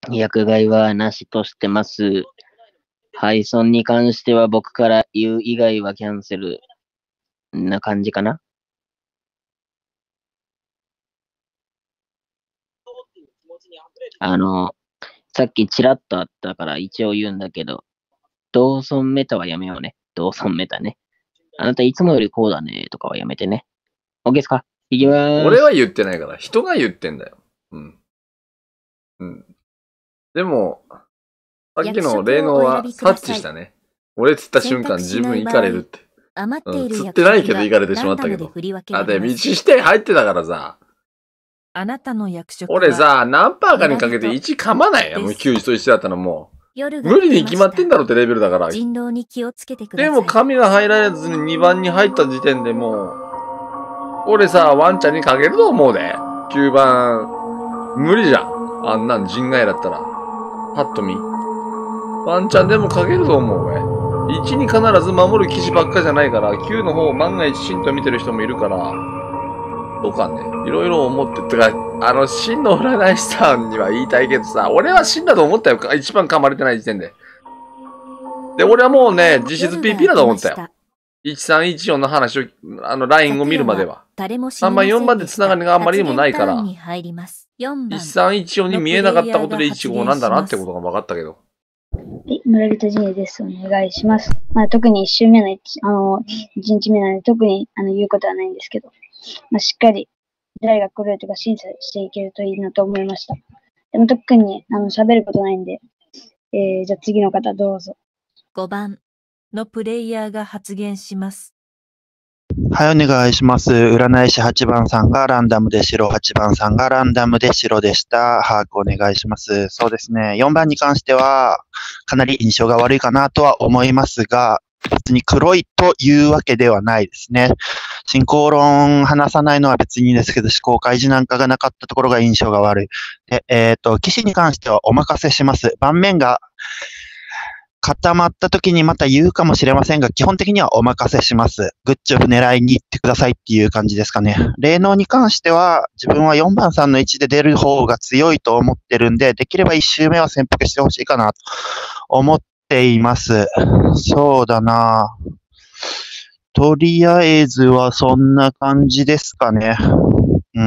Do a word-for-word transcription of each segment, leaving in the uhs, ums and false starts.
薬害はなしとしてます。配送に関しては僕から言う以外はキャンセルな感じかな。あの、さっきちらっとあったから一応言うんだけど、同村メタはやめようね。同村メタね。あなたいつもよりこうだねとかはやめてね。OK ですか？いきまーす。 俺は言ってないから、人が言ってんだよ。うん。うん。でも、さっきの霊能は察知したね。俺釣った瞬間自分行かれるって。 余っているうん、釣ってないけど行かれてしまったけど。あ、で、道指定入ってたからさ。 あなたの役職俺さ、何パーかにかけていち噛まないよ。もうきゅうじといちだったのもう。無理に決まってんだろってレベルだから。 人狼に気をつけてください。 でも神が入られずににばんに入った時点でもう、俺さ、ワンちゃんにかけると思うで。きゅうばん、無理じゃん。あんなん人外だったら。パッと見。ワンちゃんでもかけると思うべ。いちに必ず守る騎士ばっかじゃないから、きゅうの方を万が一真と見てる人もいるから、どうかね。いろいろ思って、てか、あの、真の占い師さんには言いたいけどさ、俺は真だと思ったよ。一番噛まれてない時点で。で、俺はもうね、実質 ピーピー だと思ったよ。いちさんいちよんの話を、あの、ラインを見るまでは。さんばん、よんばんで繋がりがあんまりにもないから、いちさんいちよんに見えなかったことでいちごなんだなってことが分かったけど。 はい、村人陣営です。お願いします。まあ、特にいち週目のいち、あの、いちにちめなので、特にあの言うことはないんですけど、まあ、しっかり誰が来るとか審査していけるといいなと思いました。でも特にあの喋ることないんで、えー、じゃあ次の方どうぞ。 ごばんのプレイヤーが発言します。 はい、お願いします。占い師はちばんさんがランダムで白、はちばんさんがランダムで白でした。把握お願いします。そうですね。よんばんに関しては、かなり印象が悪いかなとは思いますが、別に黒いというわけではないですね。進行論話さないのは別にいいんですけど、思考開示なんかがなかったところが印象が悪い。で、えっと、騎士に関してはお任せします。盤面が固まった時にまた言うかもしれませんが、基本的にはお任せします。グッジョブ狙いに行ってくださいっていう感じですかね。霊能に関しては、自分はよんばんさんの位置で出る方が強いと思ってるんで、できればいち周目は潜伏してほしいかなと思っています。そうだな。とりあえずはそんな感じですかね。うん。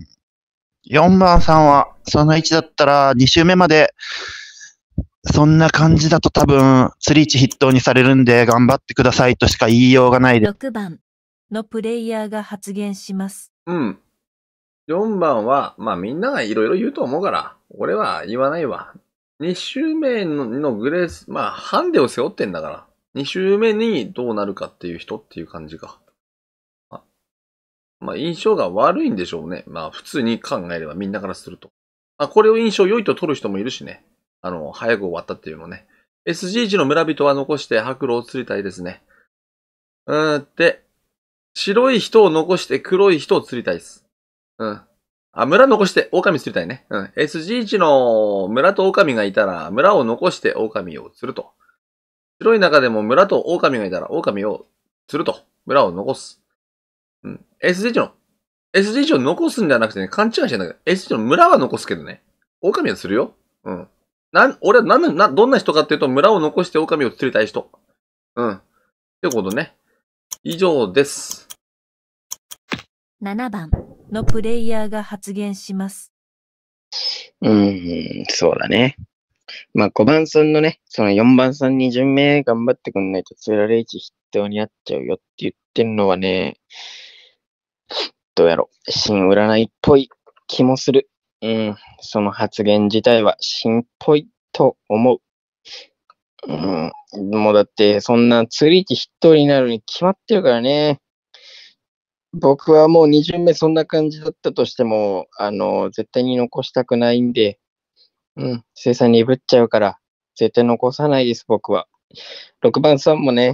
よんばんさんはその位置だったらに周目までそんな感じだと多分、スリーチ筆頭にされるんで、頑張ってくださいとしか言いようがないです。 ろくばんのプレイヤーが発言します。 うん。よんばんは、まあみんながいろいろ言うと思うから、俺は言わないわ。に周目ののグレース、まあハンデを背負ってんだから、に周目にどうなるかっていう人っていう感じか。あまあ印象が悪いんでしょうね。まあ普通に考えればみんなからすると。あ、これを印象良いと取る人もいるしね。あの、早く終わったっていうのね。エスジー 値の村人は残して白狼を釣りたいですね。うーんって、白い人を残して黒い人を釣りたいです。うん。あ、村残して狼釣りたいね。うん。エスジー 値の村と狼がいたら、村を残して狼を釣ると。白い中でも村と狼がいたら、狼を釣ると。村を残す。うん。エスジー 値の、エスジー 値を残すんじゃなくてね、勘違いしてんだけど、エスジー 値の村は残すけどね。狼は釣るよ。うん。なん、俺はなん、な、どんな人かっていうと、村を残して狼を釣りたい人。うん。ってことね。以上です。 ななばんのプレイヤーが発言します。 うーん、そうだね。まあ、ごばんさんのね、そのよんばんさんに巡命頑張ってくんないと、つられいち筆頭になっちゃうよって言ってんのはね、どうやろう。新占いっぽい気もする。うん、その発言自体は新っぽいと思う。うん、もうだって、そんな釣り一筆頭になるに決まってるからね。僕はもうに巡目そんな感じだったとしても、あの、絶対に残したくないんで、うん、生産鈍っちゃうから、絶対残さないです、僕は。ろくばんさんもね、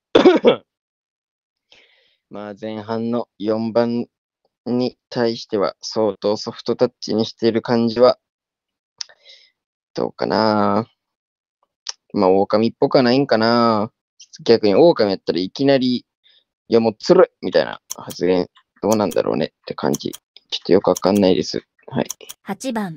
まあ前半のよんばんに対しては相当ソフトタッチにしている感じは、どうかな。まあ、狼っぽくはないんかな。逆に狼やったらいきなり、いやもうつるみたいな発言、どうなんだろうねって感じ。ちょっとよくわかんないです。はい。 はちばん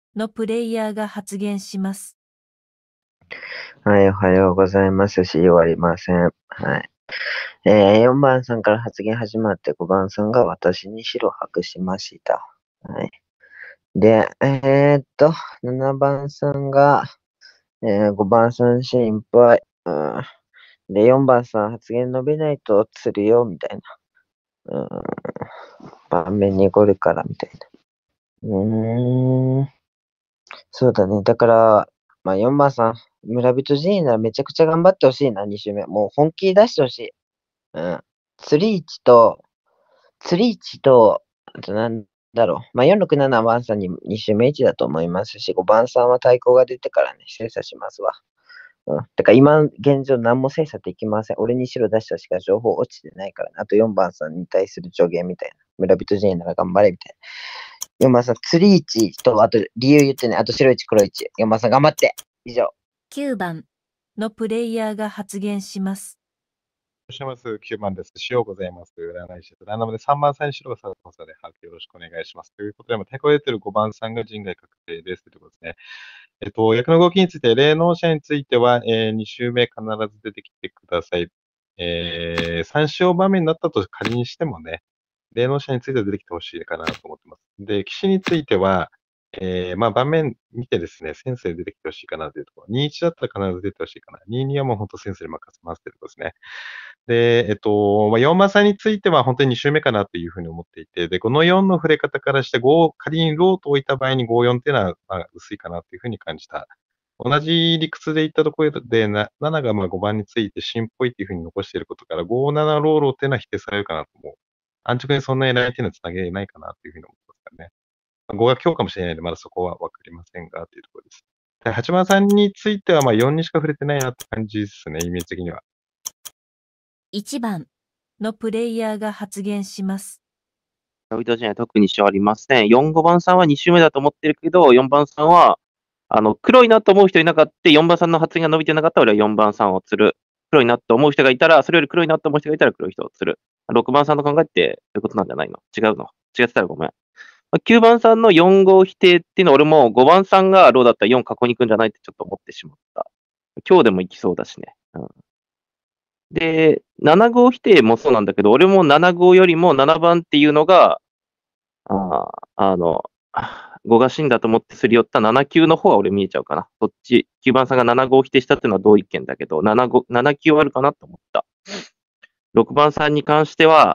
のプレイヤーが発言します。 はい、おはようございますし、終わりません。はい。えー、よんばんさんから発言始まってごばんさんが私に白を白しました。はい。で、えーっと、ななばんさんが、えー、ごばんさん心配。うん、で、よんばんさん発言伸びないと釣るよ、みたいな。うん、盤面に来るから、みたいな。うーん。そうだね。だから、まあよんばんさん、村人陣営ならめちゃくちゃ頑張ってほしいな、に周目。もう本気出してほしい。うん。釣り位置と、釣り位置と、あとなんだろう。まあよんろくなな番さんにに周目いちだと思いますし、ごばんさんは対抗が出てからね、精査しますわ。うん。てか今現状何も精査できません。俺に白出したしか情報落ちてないからね。あとよんばんさんに対する助言みたいな。村人陣営なら頑張れみたいな。よんばんさん、釣り位置と、あと理由言ってね。あと白いち、黒いち。よんばんさん頑張って。以上。 きゅうばんのプレイヤーが発言します。 いらっしゃいます。きゅうばんです。塩ございます。占い師です。ランダムでさんばんさんに白がさらさで把握よろしくお願いします。ということで、まあ、対抗出てるごばんさんが人外確定です。ということですね。えっと、役の動きについて、霊能者については、えー、に周目必ず出てきてください。えー、参照場面になったと仮にしてもね、霊能者については出てきてほしいかなと思ってます。で、騎士については、えー、まあ、盤面見てですね、センスで出てきてほしいかなというところ。にいちだったら必ず出てほしいかな。にいにはもう本当センスで任せますというところですね。で、えっと、まあ、よんばんさんについては本当にに周目かなというふうに思っていて、で、このよんの触れ方からしてご、仮にローと置いた場合にごよんっていうのは、まあ、薄いかなというふうに感じた。同じ理屈で言ったところで、ななながまあごばんについて芯っぽいっていうふうに残していることから、ご、ななローローっていうのは否定されるかなと思う。安直にそんな狙いっていうのはつなげないかなというふうに思ってますからね。ごが強かもしれないので、まだそこはわかりませんが、というところです。ではちばんさんについては、まあよんにしか触れてないなって感じですね、イメージ的には。 いちばんのプレイヤーが発言します。 村人陣営は特に支障ありません。よん、ごばんさんはに周目だと思ってるけど、よんばんさんは、あの、黒いなと思う人いなかった、よんばんさんの発言が伸びてなかったら俺はよんばんさんを釣る。黒いなと思う人がいたら、それより黒いなと思う人がいたら黒い人を釣る。ろくばんさんの考えってそういうことなんじゃないの？違うの？違ってたらごめん。きゅうばんさんのよん号否定っていうのは俺もごばんさんがローだったらよん囲いに行くんじゃないってちょっと思ってしまった。今日でも行きそうだしね。うん、で、なな号否定もそうなんだけど、俺もなな号よりもななばんっていうのが、ああの、ごが死んだと思ってすり寄ったなな級の方は俺見えちゃうかな。そっち、きゅうばんさんがなな号否定したっていうのは同一件だけど、なな号、なな級あるかなと思った。ろくばんさんに関しては、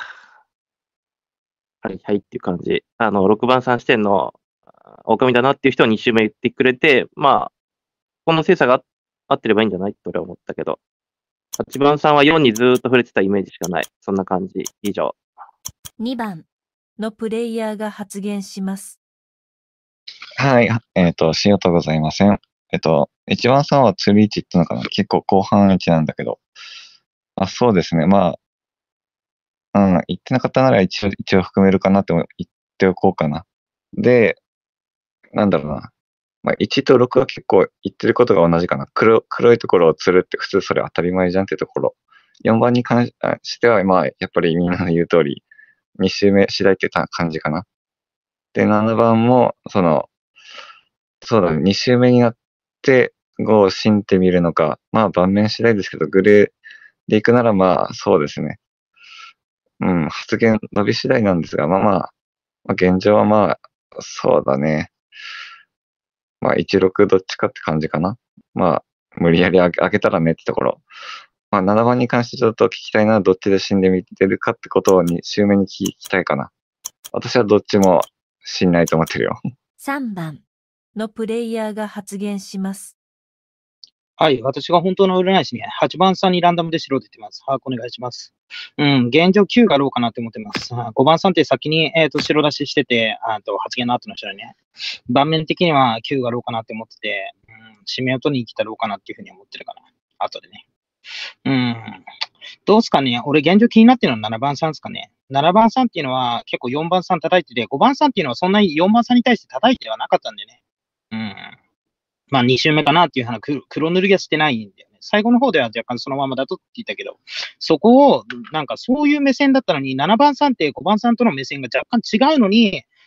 はいはいっていう感じ。あの、ろくばんさん視点の狼だなっていう人はに周目言ってくれて、まあ、この精査が合ってればいいんじゃないって俺は思ったけど、はちばんさんはよんにずーっと触れてたイメージしかない。そんな感じ。以上。 にばんのプレイヤーが発言します。 はい。えっ、と、しようとございません。えっ、と、いちばんさんは釣り位置ってのかな、結構後半位置なんだけど。あ、そうですね。まあ、うん、言ってなかったなら一応、一応含めるかなって言っておこうかな。で、なんだろうな。まあ、いちとろくは結構言ってることが同じかな。黒、黒いところを釣るって普通それ当たり前じゃんってところ。よんばんに関しては、まあ、やっぱりみんなの言う通り、に周目次第って感じかな。で、ななばんも、その、そうだね、に周目になってごを信ってみるのか、まあ盤面次第ですけど、グレーでいくならまあそうですね。うん、発言伸び次第なんですが、まあまあ、まあ、現状はまあ、そうだね。まあいちろくどっちかって感じかな。まあ、無理やり上げ上げたらねってところ。まあななばんに関してちょっと聞きたいのはどっちで死んでみてるかってことをに周目に聞きたいかな。私はどっちも死んないと思ってるよ。 さんばんのプレイヤーが発言します。 はい、私が本当の占い師にはちばんさんにランダムで白出てます。把握お願いします。うん、現状きゅうがローかなって思ってます。ごばんさんって先に、えー、と白出ししてて、あと発言の後の人にね、盤面的にはきゅうがローかなって思ってて、うん、指名を取りに来たローかなっていうふうに思ってるかな。後でね。うん、どうすかね、俺現状気になってるのはななばんさんですかね。ななばんさんっていうのは結構よんばんさん叩いてて、ごばんさんっていうのはそんなによんばんさんに対して叩いてはなかったんでね。うん。まあに周目かなっていう話、黒塗りがしてないんだよね。最後の方では若干そのままだとって言ったけど、そこを、なんかそういう目線だったのに、ななばんさんってごばんさんとの目線が若干違うのに、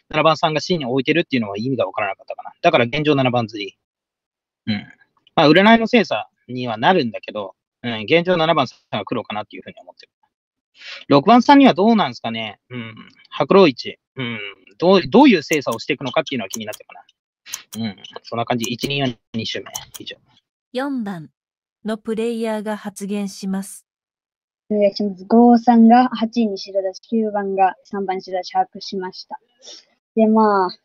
ななばんさんが C に置いてるっていうのは意味がわからなかったかな。だから現状ななばん釣り。うん。まあ、占いの精査にはなるんだけど、うん、現状ななばんさんが黒かなっていうふうに思ってる。ろくばんさんにはどうなんですかね。うん。白老一。うん。どう、どういう精査をしていくのかっていうのは気になってるかな。うん。そんな感じ。いち、に、よん、に周目。以上。 よんばんのプレイヤーが発言します。 お願いします。ごさんがはちいに白だし、きゅうばんがさんばん白だし、把握しました。で、まあ、ん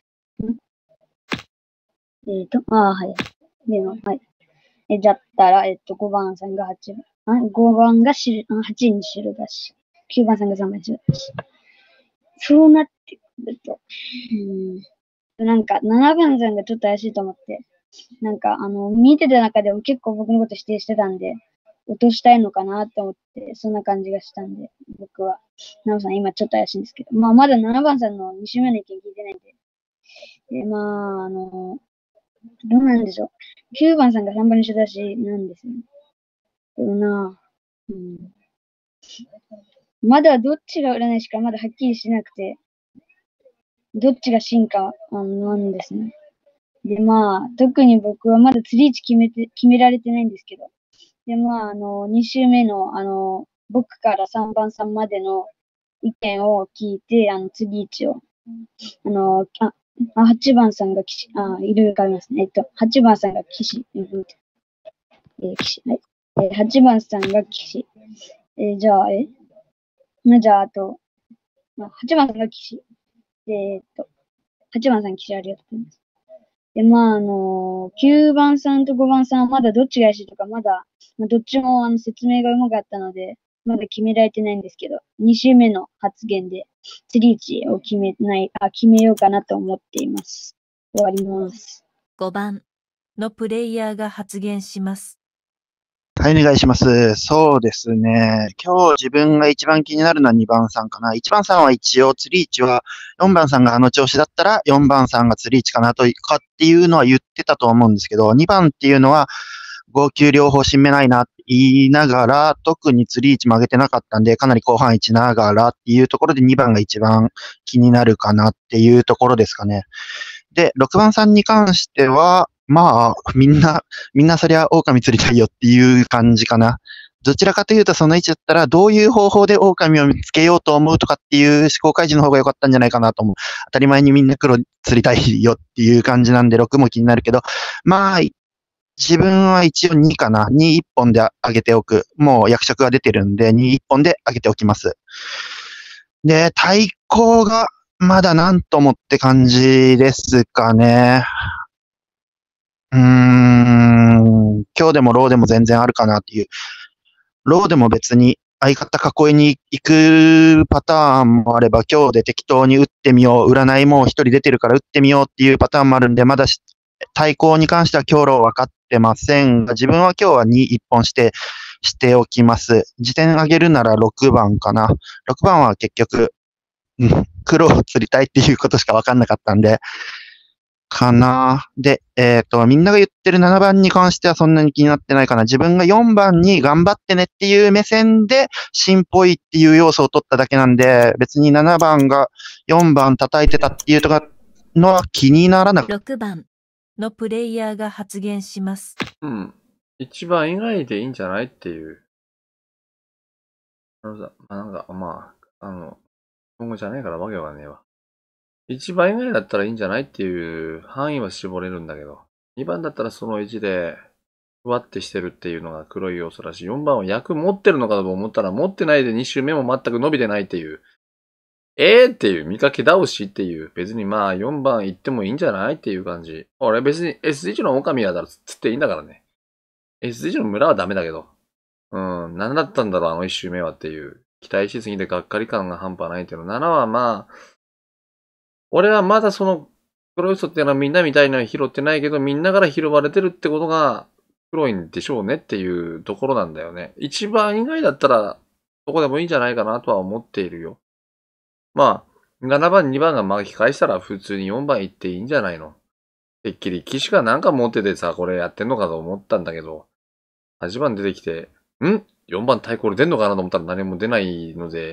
えっ、と、ああ、はい。でも、はい。え、だったら、えっと、ごばんさんがはちばん、あ、ごばんが白、あはちいに白だし、きゅうばんさんがさんばん白だし。そうなってくると、うん、なんか、ななばんさんがちょっと怪しいと思って、なんか、あの、見てた中でも結構僕のこと否定してたんで、落としたいのかなって思って、そんな感じがしたんで、僕は。なおさん、今ちょっと怪しいんですけど、まあ、まだななばんさんのに週目の意見聞いてないんで、で、まあ、あの、どうなんでしょう。きゅうばんさんがさんばんに白だしなんですよね。でもな、うん。まだどっちが占いしかまだはっきりしなくて、どっちが真か、あの、なんですね。で、まあ、特に僕はまだ釣り位置決めて、決められてないんですけど、で、まあ、あの、に週目の、あの、僕からさんばんさんまでの意見を聞いて、あの、釣り位置を、あの、あ、あはちばんさんが騎士、あ、いろいろ変わりますね。えっと、はちばんさんが騎士、うん、えー、騎士、はい。えー、はちばんさんが騎士。えー、じゃあ、えまあ、じゃあ、あと、まあ、はちばんさんが騎士。えー、っと、はちばんさん騎士ありがとうございます。で、まあ、あのー、きゅうばんさんとごばんさんはまだどっちが怪しいとか、まだ、まあ、どっちもあの説明がうまかったので、まだ決められてないんですけど、に週目の発言で、釣り位置を決めない、あ、決めようかなと思っています。終わります。 ごばんのプレイヤーが発言します。 はい、お願いします。そうですね。今日自分が一番気になるのはにばんさんかな。いちばんさんは一応釣り位置は、よんばんさんがあの調子だったらよんばんさんが釣り位置かなとかっていうのは言ってたと思うんですけど、にばんっていうのはごきゅう両方締めないなって言いながら、特に釣り位置曲げてなかったんで、かなり後半位置ながらっていうところでにばんが一番気になるかなっていうところですかね。で、ろくばんさんに関しては、まあ、みんな、みんなそりゃ狼釣りたいよっていう感じかな。どちらかというとその位置だったら、どういう方法で狼を見つけようと思うとかっていう思考開示の方が良かったんじゃないかなと思う。当たり前にみんな黒釣りたいよっていう感じなんで、ろくも気になるけど、まあ、自分は一応にかな。にいっぽんで上げておく。もう役職が出てるんで、にいっぽんで上げておきます。で、対抗が、まだなんともって感じですかね。うーん、今日でもローでも全然あるかなっていう。ローでも別に相方囲いに行くパターンもあれば、今日で適当に打ってみよう。占いも一人出てるから打ってみようっていうパターンもあるんで、まだ対抗に関しては今日ロー分かってませんが、自分は今日はにいっぽんして、しておきます。時点上げるならろくばんかな。ろくばんは結局、うん、黒を釣りたいっていうことしか分かんなかったんで、かな。で、えっと、みんなが言ってるななばんに関してはそんなに気になってないかな。自分がよんばんに頑張ってねっていう目線で、芯っぽいっていう要素を取っただけなんで、別にななばんがよんばん叩いてたっていうとかのは気にならなく。 ろくばんのプレイヤーが発言します。 うん。一番以外でいいんじゃないっていう。あのさ、まあ、なんか、まあ、あの、今後じゃねえからわけわかんねえわ。一番以外だったらいいんじゃないっていう範囲は絞れるんだけど、にばんだったらそのいちで、ふわってしてるっていうのが黒い要素だし、よんばんは役持ってるのかと思ったら持ってないでに周目も全く伸びてないっていう。えーっていう、見かけ倒しっていう、別にまあよんばん行ってもいいんじゃないっていう感じ。俺別に エスディーいち の狼やだらつっていいんだからね。エスディーいち の村はダメだけど。うん、何だったんだろうあのいち周目はっていう。期待しすぎてがっかり感が半端ないっていうの。ななはまあ、俺はまだその黒い人っていうのはみんなみたいには拾ってないけど、みんなから拾われてるってことが黒いんでしょうねっていうところなんだよね。一番以外だったら、どこでもいいんじゃないかなとは思っているよ。まあ、ななばん、にばんが巻き返したら普通によんばん行っていいんじゃないの。てっきり騎士がなんか持っててさ、これやってんのかと思ったんだけど、はちばん出てきて、ん ?よん 番対抗で出んのかなと思ったら何も出ないので、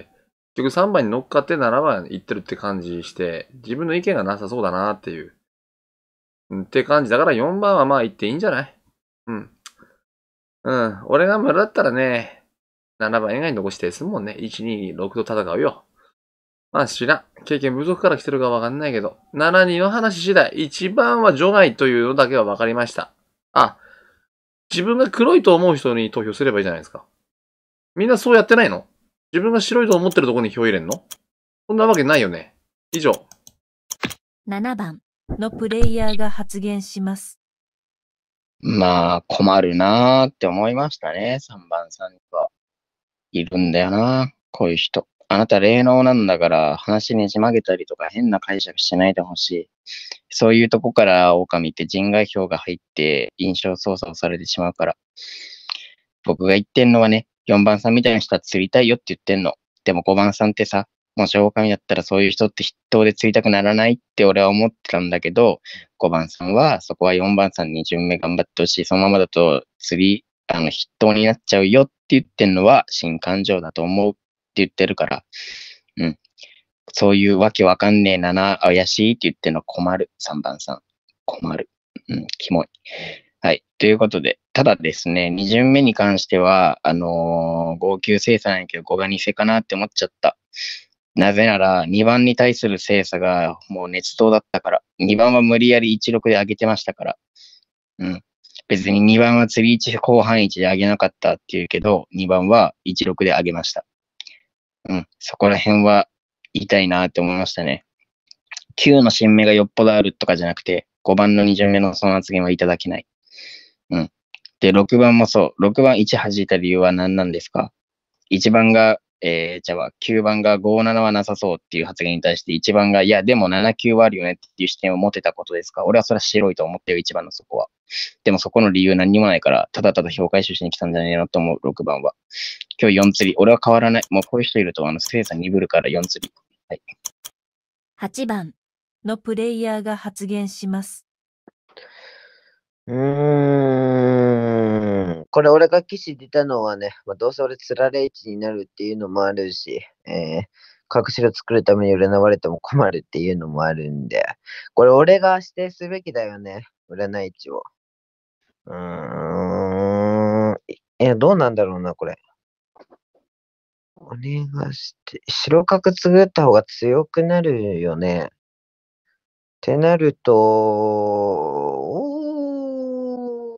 結局さんばんに乗っかってななばん行ってるって感じして、自分の意見がなさそうだなっていう。うんって感じだからよんばんはまあ行っていいんじゃない？うん。うん。俺が村だったらね、ななばん以外に残してすんもんね。いち、に、ろくと戦うよ。まあ知らん。経験不足から来てるかわかんないけど。なな、にの話次第。いちばんは除外というのだけはわかりました。あ、自分が黒いと思う人に投票すればいいじゃないですか。みんなそうやってないの？自分が白いと思ってるところに票入れんの？そんなわけないよね。以上。 ななばんのプレイヤーが発言します。 まあ、困るなーって思いましたね。さんばんさんにはいるんだよな。こういう人。あなた霊能なんだから話にじ曲げたりとか変な解釈しないでほしい。そういうとこから狼って人外票が入って印象操作をされてしまうから。僕が言ってんのはね、よんばんさんみたいな人は釣りたいよって言ってんの。でもごばんさんってさ、もし狼だったらそういう人って筆頭で釣りたくならないって俺は思ってたんだけど、ごばんさんはそこはよんばんさんに巡目頑張ってほしい。そのままだと釣り、あの、筆頭になっちゃうよって言ってんのは新感情だと思うって言ってるから、うん。そういうわけわかんねえなな、怪しいって言ってんの困る。さんばんさん。困る。うん、キモい。はい。ということで、ただですね、に巡目に関しては、あのー、号泣精査なんやけど、ごが偽かなって思っちゃった。なぜなら、にばんに対する精査がもう熱闘だったから、にばんは無理やりいちろくで上げてましたから、うん。別ににばんは釣りいち後半いちで上げなかったっていうけど、にばんはいちろくで上げました。うん。そこら辺は言いたいなって思いましたね。きゅうの新芽がよっぽどあるとかじゃなくて、ごばんのに巡目のその発言はいただけない。うん。で、ろくばんもそう。ろくばんいち弾いた理由は何なんですか？ いち 番が、えー、じゃあきゅうばんがご、ななはなさそうっていう発言に対していちばんが、いや、でもなな、きゅうはあるよねっていう視点を持てたことですか？俺はそれは白いと思ってよ、いちばんのそこは。でもそこの理由何にもないから、ただただ評価収しに来たんじゃねえのと思う、ろくばんは。今日よん釣り。俺は変わらない。もうこういう人いると、あの、精査鈍るからよん釣り。はい。 はちばんのプレイヤーが発言します。 うーん。これ俺が騎士出たのはね、まあ、どうせ俺つられ位置になるっていうのもあるし、えー、隠しを作るために占われても困るっていうのもあるんで、これ俺が指定すべきだよね、占い位置を。うーん。え、どうなんだろうな、これ。お願いして、白角作った方が強くなるよね。ってなると、おー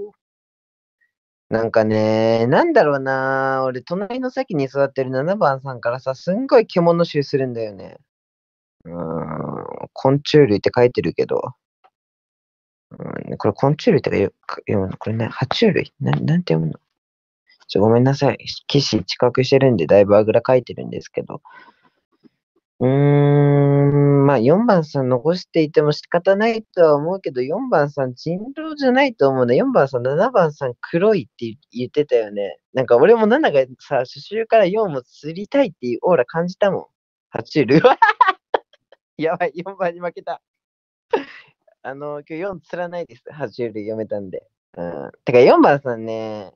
なんかね、なんだろうな、俺、隣の席に座ってるななばんさんからさ、すんごい獣臭するんだよね。うーん、昆虫類って書いてるけど、うん、これ昆虫類ってか読むのこれね、爬虫類ななんて読むのちょ、ごめんなさい。騎士知覚してるんで、だいぶあぐら書いてるんですけど。うーん、まあよんばんさん残していても仕方ないとは思うけど、よんばんさん人狼じゃないと思うね。よんばんさん、ななばんさん黒いって言ってたよね。なんか俺もなながさ、初週からよんも釣りたいっていうオーラ感じたもん。爬虫類。やばい、よんばんに負けた。あの、今日よん釣らないです。爬虫類読めたんで。うん。てかよんばんさんね、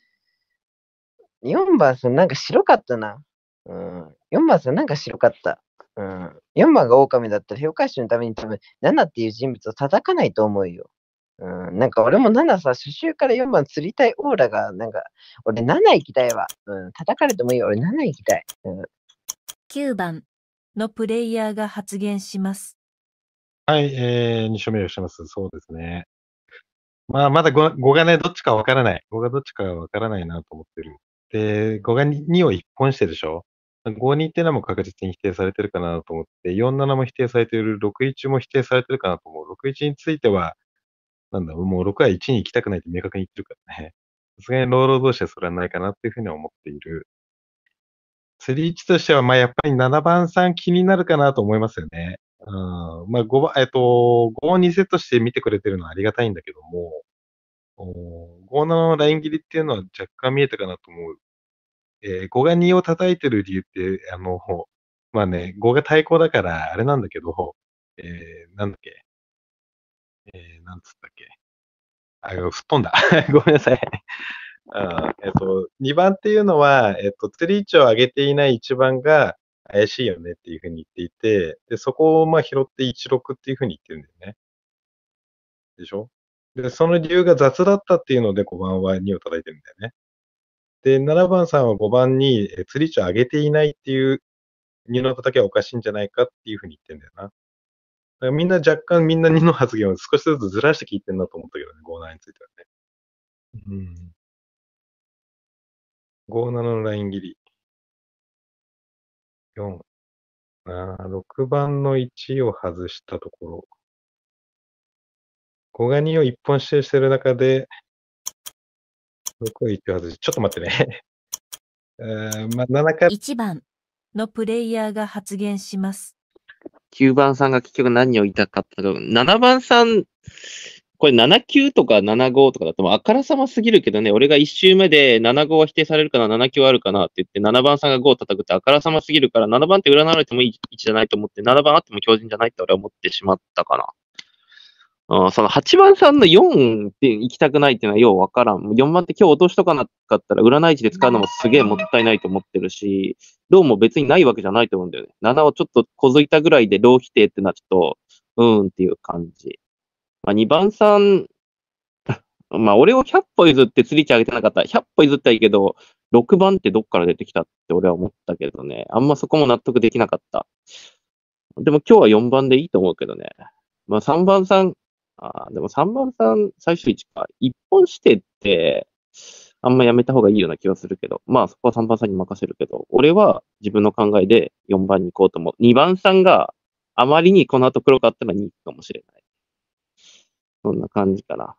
よんばんさんなんか白かったな。うん。よんばんさんなんか白かった。うん。よんばんが狼だったら、評価集のために多分、ななっていう人物を叩かないと思うよ。うん。なんか俺もななさ、初週からよんばん釣りたいオーラが、なんか、俺なな行きたいわ。うん。叩かれてもいいよ。俺なな行きたい。うん。 きゅうばんのプレイヤーが発言します。 はい、えー、に署名をしてます。そうですね。まあ、まだ 5, 5がね、どっちかわからない。ごがどっちかわからないなと思ってる。で、ごがにを一本してるでしょ？ ごに っていうのも確実に否定されてるかなと思って、よんななも否定されてる、ろくいちも否定されてるかなと思う。ろくいちについては、なんだ、もうろくはいちに行きたくないって明確に言ってるからね。さすがに労働同士はそれはないかなっていうふうには思っている。釣り位置としては、まあやっぱりななばんさん気になるかなと思いますよね。うん。まあごばん、えっと、ごをにセットして見てくれてるのはありがたいんだけども、ごななのライン切りっていうのは若干見えたかなと思う。えー、ごがにを叩いてる理由って、あの、まあね、ごが対抗だからあれなんだけど、えー、なんだっけ、えー、なんつったっけ。あ、吹っ飛んだ。ごめんなさい。あえっと、にばんっていうのは、えっと、釣り位置を上げていないいちばんが、 怪しいよねっていうふうに言っていて、で、そこをまあ拾っていちろくっていうふうに言ってるんだよね。でしょ？で、その理由が雑だったっていうのでごばんはにを叩いてるんだよね。で、ななばんさんはごばんにえ釣り値を上げていないっていうにの叩きはおかしいんじゃないかっていうふうに言ってんだよな。だからみんな若干みんなにの発言を少しずつずらして聞いてんなと思ったけどね、ごななについてはね。うん。ごななのライン切り。よん、あーろくばんのいちを外したところ。ごがにをいっぽん指定してる中で、ろくをいちを外し、ちょっと待ってね。えー、まあ、ななか、 いちばんのプレイヤーが発言します。 きゅうばんさんが結局何を言いたかったか、ななばんさん、これななきゅうとかななごとかだともうあからさますぎるけどね、俺がいち周目でななごは否定されるかな、ななきゅうあるかなって言って、ななばんさんがごを叩くってあからさますぎるから、ななばんって占われてもいい位置じゃないと思って、ななばんあっても強靭じゃないって俺は思ってしまったかな。あーそのはちばんさんのよんって行きたくないっていうのはようわからん。よんばんって今日落としとかなかったら占い値で使うのもすげえもったいないと思ってるし、ローも別にないわけじゃないと思うんだよね。ななをちょっと小づいたぐらいでロー否定ってのはちょっと、うーんっていう感じ。まあ、にばんさん、まあ俺をひゃっぽ譲って釣り値上げてなかったらひゃっぽ譲ったらいいけど、ろくばんってどっから出てきたって俺は思ったけどね。あんまそこも納得できなかった。でも今日はよんばんでいいと思うけどね。まあさんばんさん、あーでもさんばんさん最終位置か。いっぽん指定って、あんまやめた方がいいような気がするけど、まあそこはさんばんさんに任せるけど、俺は自分の考えでよんばんに行こうと思う。にばんさんがあまりにこの後黒かったらに行くかもしれない。そんな感じかな。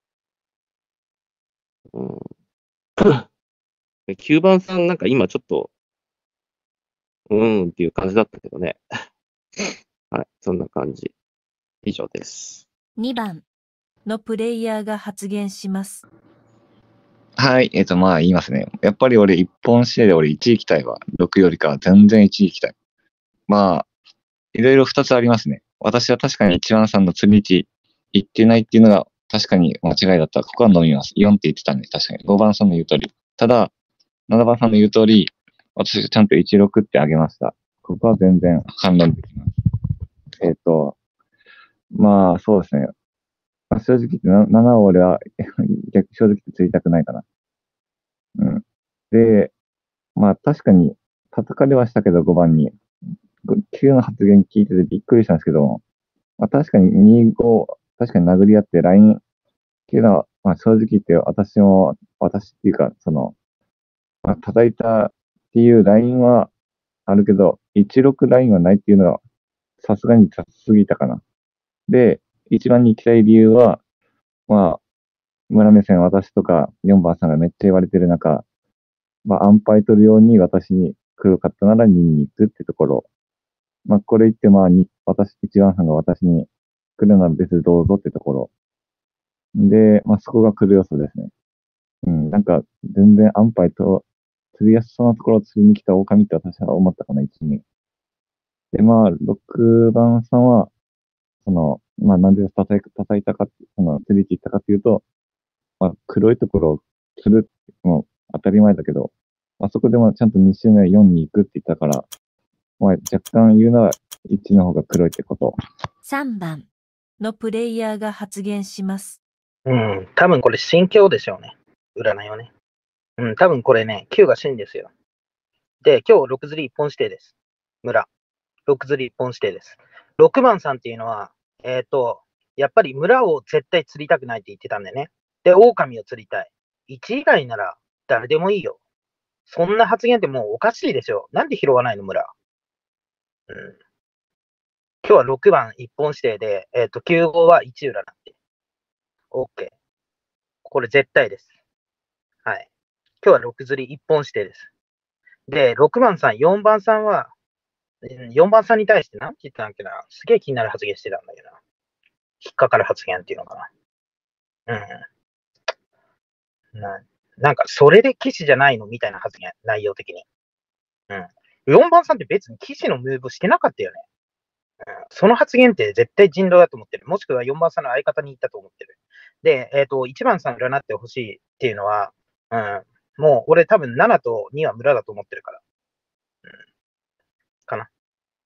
うん、きゅうばんさんなんか今ちょっと、うーんっていう感じだったけどね。はい、そんな感じ。以上です。 にばんのプレイヤーが発言します。 はい、えっ、と、まあ言いますね。やっぱり俺一本指定で俺いち行きたいわ。ろくよりかは全然いち行きたい。まあ、いろいろふたつありますね。私は確かにいちばんさんの釣り位置行ってないっていうのが確かに間違いだった。ここは飲みます。よんって言ってたんで、確かに。ごばんさんの言う通り。ただ、ななばんさんの言う通り、私がちゃんといちろくってあげました。ここは全然反論できます。えっ、と、まあそうですね。まあ、正直言ってななを俺は逆正直言って釣りたくないかな。うん。で、まあ確かに叩かれはしたけどごばんに。きゅうの発言聞いててびっくりしたんですけど、まあ確かにに、ご、確かに殴り合ってラインっていうのは、まあ正直言って私も、私っていうか、その、まあ叩いたっていうラインはあるけど、いちろくラインはないっていうのは、さすがに雑すぎたかな。で、一番に行きたい理由は、まあ、村目線私とかよんばんさんがめっちゃ言われてる中、まあ、安牌取るように私に黒かったならにに行くってところ。まあ、これ言ってまあ、に、私、いちばんさんが私に来るなら別にどうぞってところ。で、まあ、そこが来る要素ですね。うん、なんか、全然安牌と釣りやすそうなところを釣りに来た狼って私は思ったかな、いち、に。で、まあ、ろくばんさんは、その、まあ、なんで叩い叩いたか、その、釣りに行ったかっていうと、まあ、黒いところを釣る、もう当たり前だけど、あそこでもちゃんとに周目よんに行くって言ったから、まあ、若干言うならいちの方が黒いってこと。 さんばんのプレイヤーが発言します。 うん、多分これ心境でしょうね。占いはね。うん、多分これね、きゅうが真ですよ。で、今日ろく釣りいっぽん指定です。村。ろく釣りいっぽん指定です。ろくばんさんっていうのは、えっ、ー、と、やっぱり村を絶対釣りたくないって言ってたんでね。で、狼を釣りたい。いち以外なら誰でもいいよ。そんな発言ってもうおかしいでしょ。なんで拾わないの、村。うん。今日はろくばんいっぽん指定で、えっ、ー、と、きゅう号はいち裏なんで。OK。これ絶対です。はい。今日はろく釣りいっぽん指定です。で、ろくばんさん、よんばんさんは、よんばんさんに対して何て言ったんだっけな。すげえ気になる発言してたんだけどな。引っかかる発言っていうのかな。うん。ななんか、それで騎士じゃないのみたいな発言、内容的に。うん。よんばんさんって別に騎士のムーブしてなかったよね。うん、その発言って絶対人狼だと思ってる。もしくはよんばんさんの相方に言ったと思ってる。で、えっ、ー、と、いちばんさん占ってほしいっていうのは、うん、もう俺多分ななとには村だと思ってるから。うん、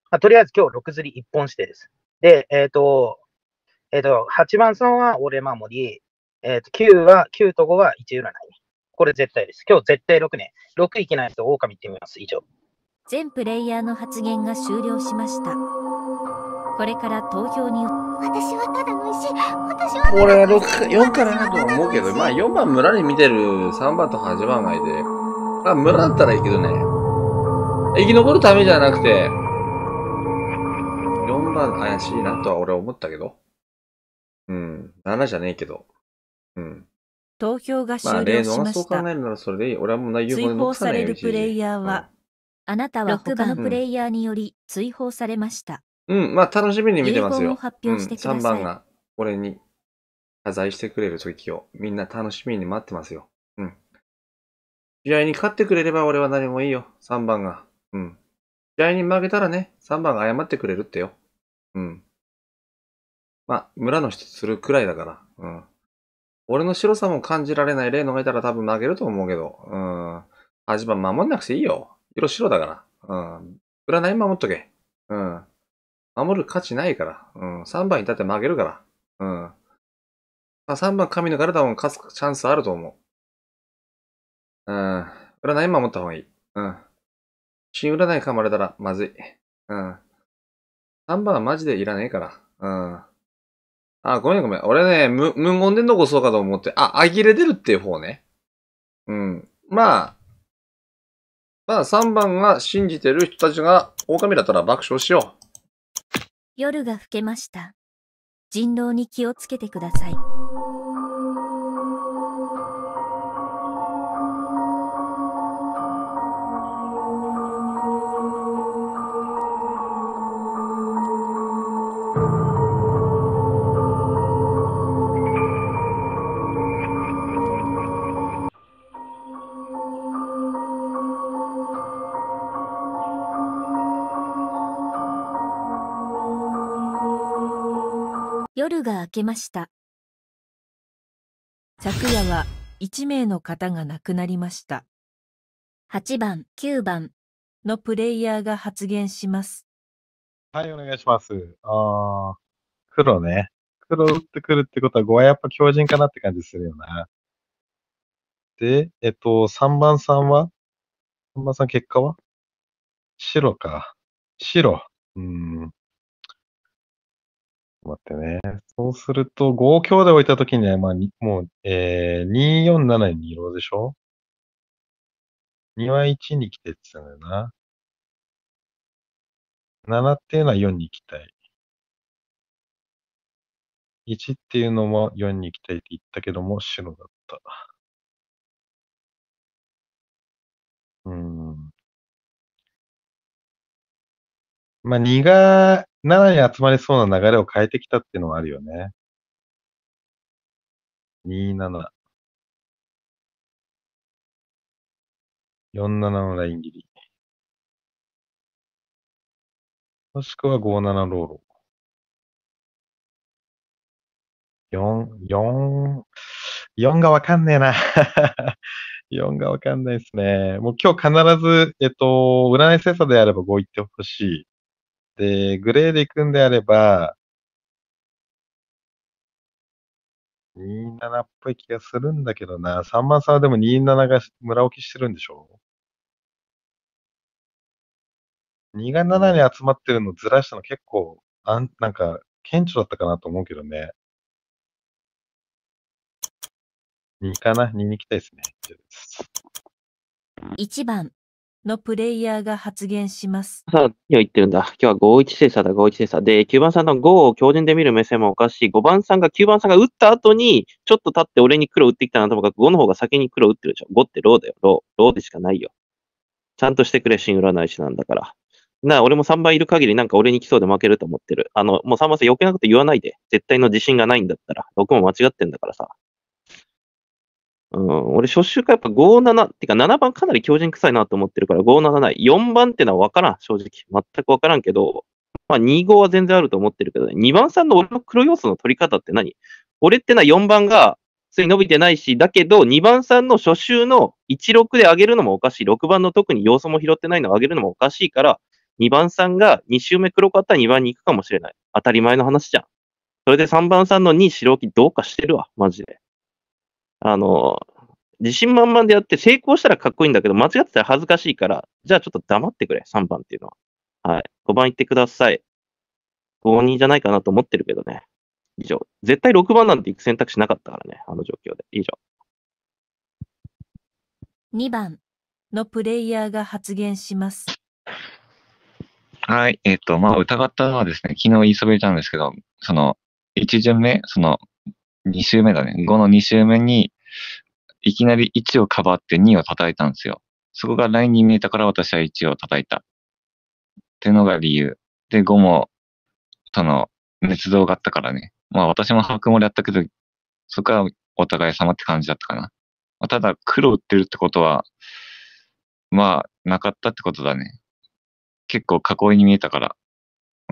まあ、とりあえず今日ろく釣りいっぽん指定です。で、えっ、と、えっ、と、はちばんさんは俺守り、えっ、と、きゅうは、きゅうとごはいち占い。これ絶対です。今日絶対ろくね。ろくいけないと狼ってみます。以上。 全プレイヤーの発言が終了しました。これから投票によ私はただの石。私は俺はろく、よんかなと思うけど、まあよんばん村に見てるさんばんとはちばんがいて、まあ村だったらいいけどね、生き残るためじゃなくて、よんばん怪しいなとは俺は思ったけど。うん。ななじゃねえけど。うん。 投票がまあ終例のが了しました。 そう考えるならそれでいい。俺はもう内容追も残さないよ、 放されるいちいち。 プレイヤーは、あなたは他のろくばんプレイヤーにより追放されました。 うん、まあ楽しみに見てますよ。 遺言を発表してくださいうん、さんばんが俺に謝罪してくれる時をみんな楽しみに待ってますよ。うん。試合に勝ってくれれば俺は何もいいよ。さんばんが。うん。試合に負けたらね、さんばんが謝ってくれるってよ。うん。まあ、村の人するくらいだから。うん。俺の白さも感じられない例のがいたら多分負けると思うけど。うん。はちばん守んなくていいよ。色白だから。うん。占い守っとけ。うん。守る価値ないから。うん。さんばんに立って負けるから。うん。まあ、さんばん神のガルダも勝つチャンスあると思う。うん。占い守った方がいい。うん。新占い噛まれたらまずい。うん。さんばんはマジでいらねえから。うん。あ、ごめんごめん。俺ね、無、無言で残そうかと思って。あ、呆れてるっていう方ね。うん。まあ、まあさんばんが信じてる人たちが狼だったら爆笑しよ夜が更けました。人狼に気をつけてください。夜が明けました。昨夜はいちめいの方が亡くなりました。はちばん、きゅうばんのプレイヤーが発言します。 はい、お願いします。あー、黒ね。黒打ってくるってことはごはやっぱ強靭かなって感じするよな。で、えっと、さんばんさんは ?さん 番さん結果は白か。白。うーん。待ってね。そうすると、ご強で置いたときには、まあ、にもう、えー、によんななにに色でしょ ?に はいちに来てって言ってたんだよな。ななっていうのはよんに行きたい。いちっていうのもよんに行きたいって言ったけども、白だった。うーん。まあ、にがななに集まりそうな流れを変えてきたっていうのはあるよね。になな。よんななのライン切り。もしくはごななローロ。よん、よん、よんがわかんねえな。よんがわかんないですね。もう今日必ず、えっと、占い精査であればご言ってほしい。で、グレーで行くんであれば、にななっぽい気がするんだけどな。さんばんさんはでもにななが村置きしてるんでしょ ?に がななに集まってるのずらしたの結構、あん、なんか、顕著だったかなと思うけどね。にかな ?に に行きたいですね。 いちばんのプレイヤーが発言します。 さあ、何を言ってるんだ。今日はごいち精査だ、ごいち精査。で、きゅうばんさんのごを強靭で見る目線もおかしい。ごばんさんが、きゅうばんさんが打った後に、ちょっと経って俺に黒打ってきたなともかく、ごの方が先に黒打ってるでしょ。ごってローだよ、ロー。ローでしかないよ。ちゃんとしてくれ、新占い師なんだから。なあ、俺もさんばんいる限りなんか俺に来そうで負けると思ってる。あの、もうさんばんさん余計なこと言わないで。絶対の自信がないんだったら。僕も間違ってんだからさ。うん、俺、初週からやっぱごなな、ってかななばんかなり強靭臭いなと思ってるからごななない。よんばんってのは分からん、正直。全く分からんけど、まあにごは全然あると思ってるけどね。にばんさんの俺の黒要素の取り方って何？俺ってのはよんばんが、普通に伸びてないし、だけどにばんさんの初週のいちろくで上げるのもおかしい。ろくばんの特に要素も拾ってないのを上げるのもおかしいから、 にばんさんがに周目黒かったらにばんに行くかもしれない。当たり前の話じゃん。それでさんばんさんのに白置きどうかしてるわ、マジで。あの、自信満々でやって成功したらかっこいいんだけど、間違ってたら恥ずかしいから、じゃあちょっと黙ってくれ、さんばんっていうのは。はい。ごばん行ってください。ごにじゃないかなと思ってるけどね。以上。絶対ろくばんなんて行く選択肢なかったからね、あの状況で。以上。 にばんのプレイヤーが発言します。 はい。えっ、と、まあ、疑ったのはですね、昨日言いそびれたんですけど、その、いち巡目、その、に周目だね。ごのに周目に、いきなりいちをかばってにを叩いたんですよ。そこがラインに見えたから私はいちを叩いた。っていうのが理由。で、ごも、その、捏造があったからね。まあ、私も白盛りやったけど、そこはお互い様って感じだったかな。まあ、ただ、黒売ってるってことは、まあ、なかったってことだね。結構囲いに見えたから。うん。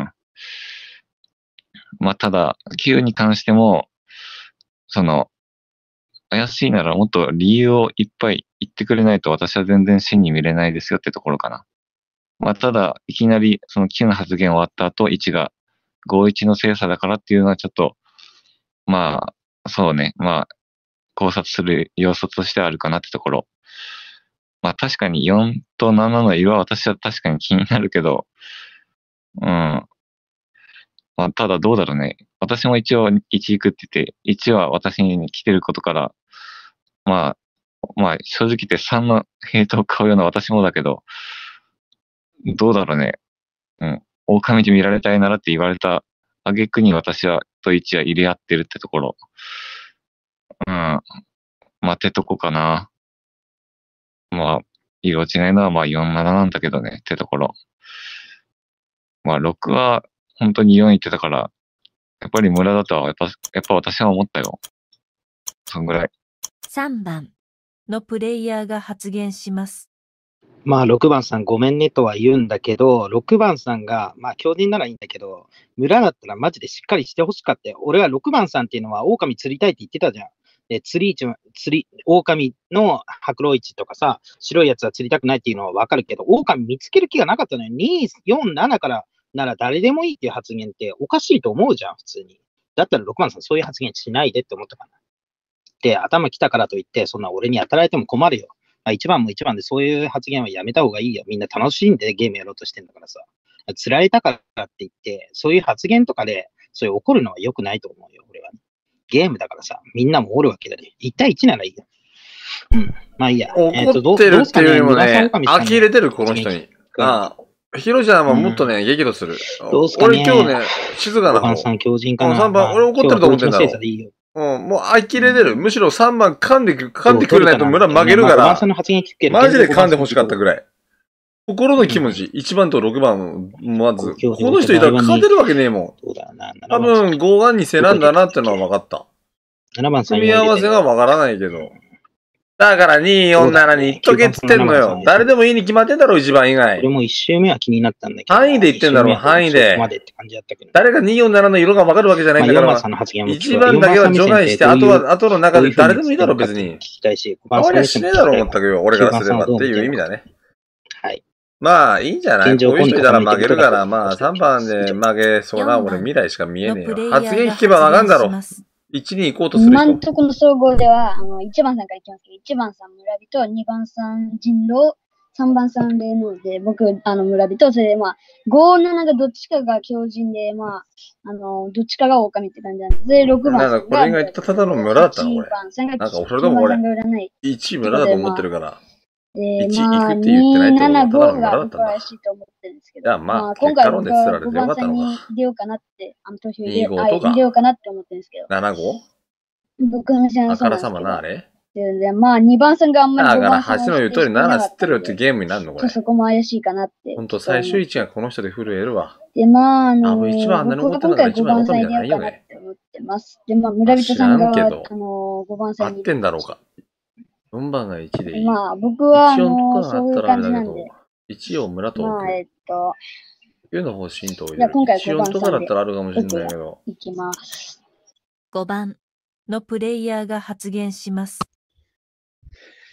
まあ、ただ、Q に関しても、その、怪しいならもっと理由をいっぱい言ってくれないと私は全然真に見れないですよってところかな。まあ、ただ、いきなりその Q の発言終わった後、いちがごいちの精査だからっていうのはちょっと、まあ、そうね。まあ、考察する要素としてはあるかなってところ。まあ確かによんとななの色は私は確かに気になるけど、うん。まあただどうだろうね。私も一応いち行くって言って、いちは私に来てることから、まあ、まあ正直言ってさんのヘイトを買うような私もだけど、どうだろうね。うん。狼に見られたいならって言われた挙句に私はといちは入れ合ってるってところ。うん。まあってとこかな。まあ、色違いのはまあよん、なななんだけどね、ってところ。まあろくは本当によんいってたから、やっぱり村だとはやっぱ、やっぱ私は思ったよ。そんぐらい。 さんばんのプレイヤーが発言します。 まあ、ろくばんさんごめんねとは言うんだけど、ろくばんさんが、まあ、強靭ならいいんだけど、村だったらマジでしっかりしてほしかったよ。俺はろくばんさんっていうのは狼釣りたいって言ってたじゃん。で、釣り市、釣り、狼の白老市とかさ、白いやつは釣りたくないっていうのはわかるけど、狼見つける気がなかったのよ。に、よん、ななからなら誰でもいいっていう発言っておかしいと思うじゃん、普通に。だったらろくばんさんそういう発言しないでって思ったかな。で、頭きたからといって、そんな俺に当たられても困るよ。まあ、いちばんもいちばんでそういう発言はやめた方がいいよ。みんな楽しんでゲームやろうとしてんだからさ。釣られたからって言って、そういう発言とかで、そういう怒るのは良くないと思うよ、俺は。ゲームだからさ、みんなもおるわけだね。いち対いちならいいよ。うん。まあいいや。 怒ってるっていうよりもね、呆れてる、この人に。ああ、ヒロちゃんはもっとね、激怒する。 どうすかね。 俺今日ね、静かな方。 さん強靭かな。 さんばん、俺怒ってると思ってんだろ。うん、もう呆れてる。むしろさんばん噛んでく、噛んでくれないと村負けるから、マジで噛んで欲しかったぐらい。心の気持ち、いちばんとろくばん、まず、この人いたら勝てるわけねえもん。多分、ごがんに選んだなってのは分かった。組み合わせが分からないけど。だからに、よん、ななに言っとけっつってんのよ。誰でもいいに決まってんだろ、いちばん以外。 俺もいち周目は気になったんだけど。 範囲で言ってんだろ、範囲で。誰がに、よん、ななの色が分かるわけじゃないんだから。いちばんだけは除外して、あとは、あとの中で誰でもいいだろ、別に。変わりはしねえだろ、思ったけど、俺からすればっていう意味だね。 はい。 まあ、いいんじゃないこういう人いたら負けるから、まあ、さんばんで負けそうな、俺未来しか見えねえよ。発言聞けばわかんだろ。いちに行こうとする人。 今んとこの総合では、あの、いちばんさんからいきますけど、いちばんさん村人、にばんさん人狼、さんばんさん霊能で、僕、あの、村人、それでまあ、ご、なながどっちかが強靭で、まあ、あの、どっちかが狼って感じなんです。で、ろくばんさんが。 なんかこれが言ったただの村だったのこれ。なんか、それとも俺、いち村だと思ってるから。 で、まあ、に、なな、ごが僕は怪しいと思ってるんですけど、 いや、まあ、 今回僕はごばんさんに入れようかなって、あの、投票入れようかなって思ってるんですけど。 なな、ご? 僕の知らないあからさまな、あれで、まあ、にばんさんがあんまりだから、はちの言う通りなな知ってるよってゲームになるのこれ。 そこも怪しいかなって。 ほんと、最終位置がこの人で震えるわ。 で、まあ、あのー、僕が今回ごばんさん入れようかなって思ってます。で、まあ、村人さんが、あの、ごばんさんに。 合ってんだろうか。よんばんがいちでいい。 まあ、僕は、あの、そういう感じなんで。 いちを村と置く。 まあ、えっと。 いうの方針と置いてる。 じゃあ、今回ごばんさんとかだったらあるかもしれないけど。 いきます。 ごばんのプレイヤーが発言します。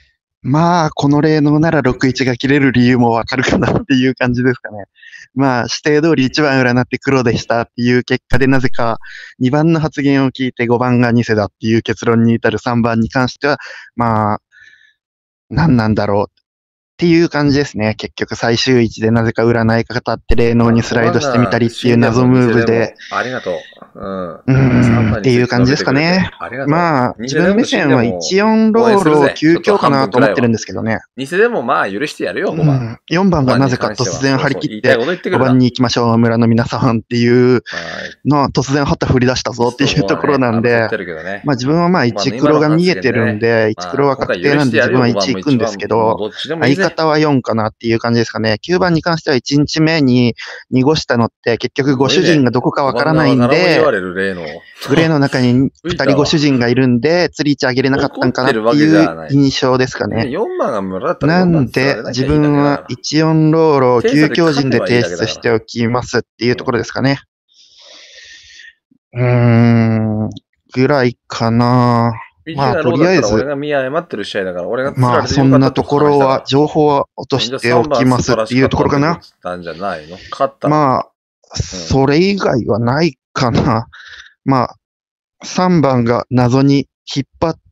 まあ、この例能ならろくいちが切れる理由もわかるかなっていう感じですかね。まあ、指定通りいちばん占って黒でしたっていう結果で、なぜかにばんの発言を聞いてごばんが偽だっていう結論に至るさんばんに関しては、まあ、何なんだろうっていう感じですね。結局最終位置でなぜか占い方って霊能にスライドしてみたりっていう謎ムーブで、 ありがとう。うん。 うーん、っていう感じですかね。まあ、自分目線はいちよんロールをきゅう強かなと思ってるんですけどね。 偽でもまあ許してやるよ、ごばん。 よんばんがなぜか突然張り切って、ごばんに行きましょう、村の皆さんっていうのは突然はった振り出したぞっていうところなんで、まあ自分はまあいち黒が見えてるんで、いち黒は確定なんで自分はいち行くんですけど、相方はよんかなっていう感じですかね。きゅうばんに関してはいち日目に濁したのって結局ご主人がどこかわからないんで、グレーの中にふたりご主人がいるんで、釣り位置上げれなかったんかなっていう印象ですかね。なんで、自分はいちよんロールをきゅう強陣で提出しておきますっていうところですかね。うーん、ぐらいかな。まあ、とりあえず、まあ、そんなところは、情報は落としておきますっていうところかな。まあ、それ以外はないかな。まあ、さんばんが謎に引っ張って、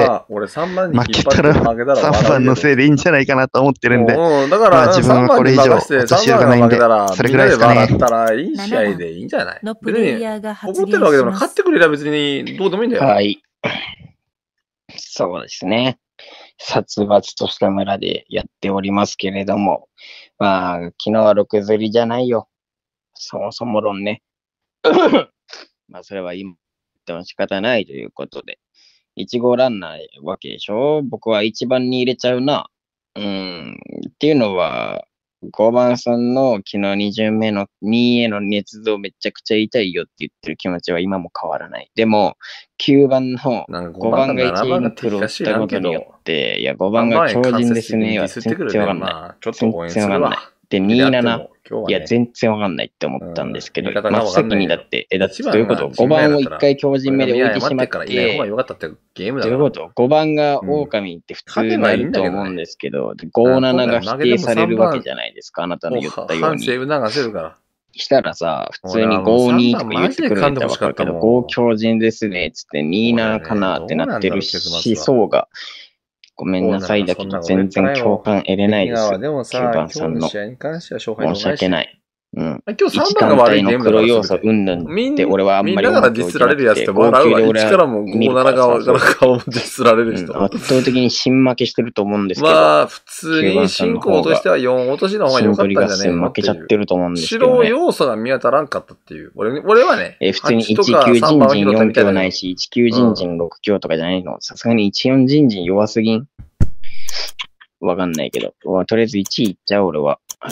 負けたらさんばんのせいでいいんじゃないかなと思ってるんで、まあ自分はこれ以上落としようがないんで、それぐらいですかね。 いい試合でいいんじゃないのプレイヤーが発言します。怒ってるわけでも勝ってくれりゃ別にどうでもいいんだよ。 はい。そうですね。殺伐とした村でやっておりますけれども、まあ、昨日はろく釣りじゃないよ。そもそも論ね。まあ、それは今言っても仕方ないということで。いち号ランナーわけでしょ。僕はいちばんに入れちゃうな。うん。っていうのは、ごばんさんの昨日に巡目のにへの捏造めちゃくちゃ痛いよって言ってる気持ちは今も変わらない。でも、きゅうばんのごばんがいちに黒を打ったことによって、いや、ごばんが強靭ですね。は全然わかんない。全然わかんない。で、になな、いや、全然わかんないって思ったんですけど、真っ先にだって、え、だってどういうこと ?ご 番をいっかい強靭目で置いてしまって、どういうこと ?ご 番が狼って普通になると思うんですけど、ごななが否定されるわけじゃないですか、あなたの言ったように。したらさ、普通にごにとか言ってくれたらわかるけど、ご強靭ですね、つってにななかなってなってるし、そうが、ごめんなさいだけど全然共感得れないです。きゅうばんさんの。申し訳ない。うん。 今日さんばんが悪いゲームだから。 黒要素うんぬんって俺はあんまり思っておいてなくて。みんながディスられるやつって笑うわ。いちからもごなな側から顔もディスられる人。 圧倒的に新負けしてると思うんですけど。 まあ、普通に進行としてはよん落としの方が良かったんじゃねえの負けちゃってると思うんですけど、ね。 白要素が見当たらんかったっていう。俺俺はね。 え、普通にいち級人陣よん強ないし、いち級人陣ろく強とかじゃないの。さすがにいちよん人陣弱すぎん。わかんないけど。とりあえずいちいいっちゃう、俺は。はい。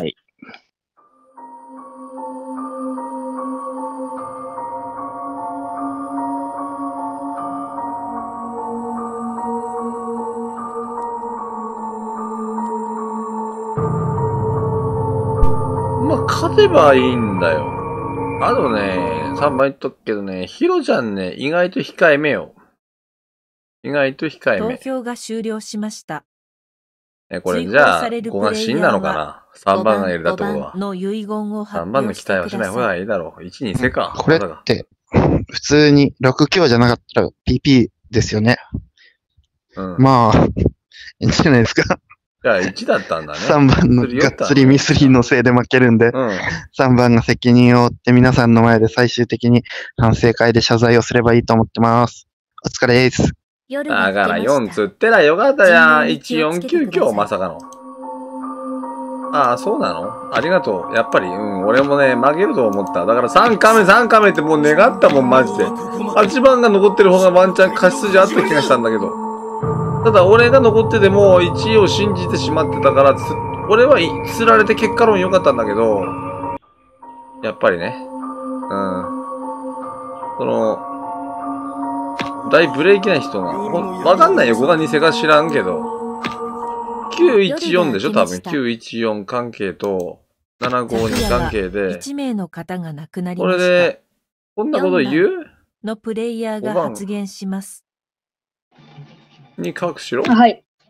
まあ、勝てばいいんだよ。あとね、さんばん言っとくけどね、ヒロちゃんね、意外と控えめよ。意外と控えめ。 投票が終了しました。 え、これじゃあ、ごが死んだのかな ?さん 番が入れたってことは。 の遺言をさんばんの期待はしない方がいいだろう。いちにせか。 これって、普通にろく強じゃなかったら ピーピー ですよね。うん、まあ、いいんじゃないですか。 いや、いちだったんだね。 さんばんのがっつりミスリーのせいで負けるんで、うん、さんばんが責任を負って皆さんの前で最終的に反省会で謝罪をすればいいと思ってます。お疲れです。 だからよんつってらよかったじゃん。いちよんきゅう強まさかの。ああ、そうなのありがとう。やっぱり、うん、俺もね、負けると思った。だからさんカメ、さんカメってもう願ったもん、マジで。はちばんが残ってる方がワンチャン勝ち筋あった気がしたんだけど。ただ俺が残っててもいちいを信じてしまってたから、俺は釣られて結果論良かったんだけど、やっぱりね。うん。その、大ブレーキな人が、わかんないよ、ごが偽か知らんけど。きゅういちよんでしょ多分。きゅういちよん関係と、ななごに関係で。 いち名の方が亡くなりました。これで、こんなこと言うのプレイヤーが発言します。 に隠しろはい。